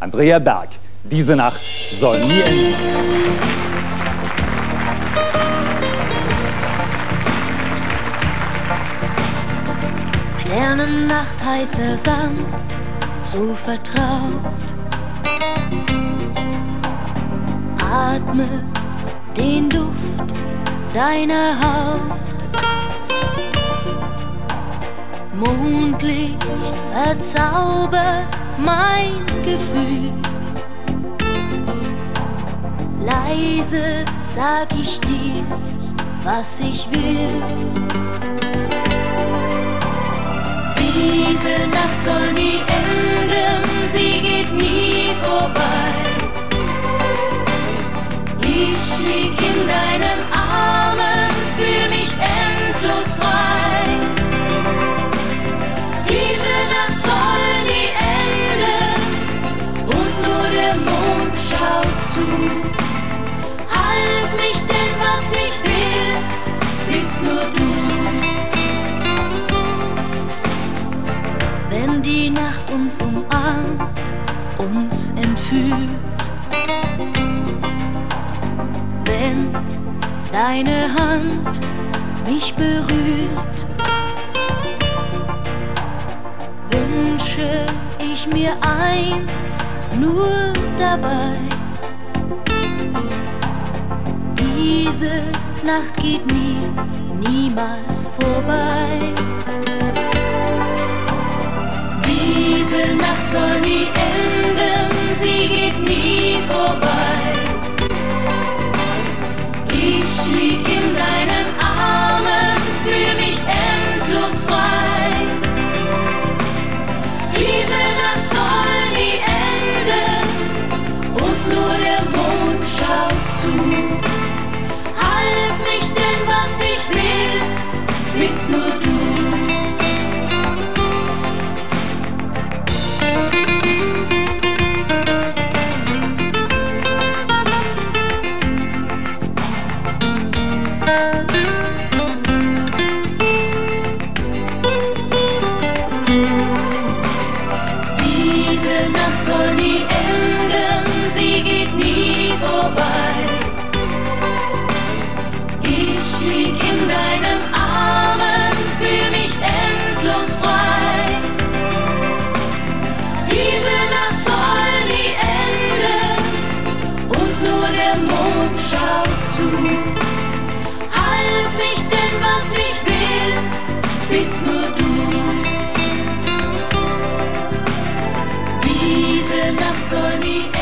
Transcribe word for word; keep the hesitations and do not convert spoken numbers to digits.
Andrea Berg. Diese Nacht soll nie enden. Sternennacht, heißer Sand, so vertraut. Atme den Duft deiner Haut. Mondlicht verzaubert mein Gefühl. Leise sag ich dir, was ich will. Diese Nacht soll nie enden, sie geht nie vorbei. Ich lieg in deinen Armen, fühl mich endlos frei. Diese Nacht soll nie enden und nur der Mond schaut zu. Halt mich, denn was ich will, bist nur du. Wenn die Nacht uns umarmt, uns entführt, wenn deine Hand mich berührt, wünsche ich mir eins nur dabei. Diese Nacht geht nie, niemals vorbei. Diese Nacht soll nie enden, sie geht nie vorbei. Ich lieg in deinen Armen, fühl mich endlos frei. Diese Nacht soll nie enden und nur der Mond schaut zu. Halt mich, denn was ich will, bist nur du. Diese Nacht soll nie enden, sie geht nie vorbei. Ich lieg in deinen Armen, fühl mich endlos frei. Diese Nacht soll nie enden und nur der Mond schaut zu. Halt mich, denn was ich will, bist nur du. Diese Nacht soll nie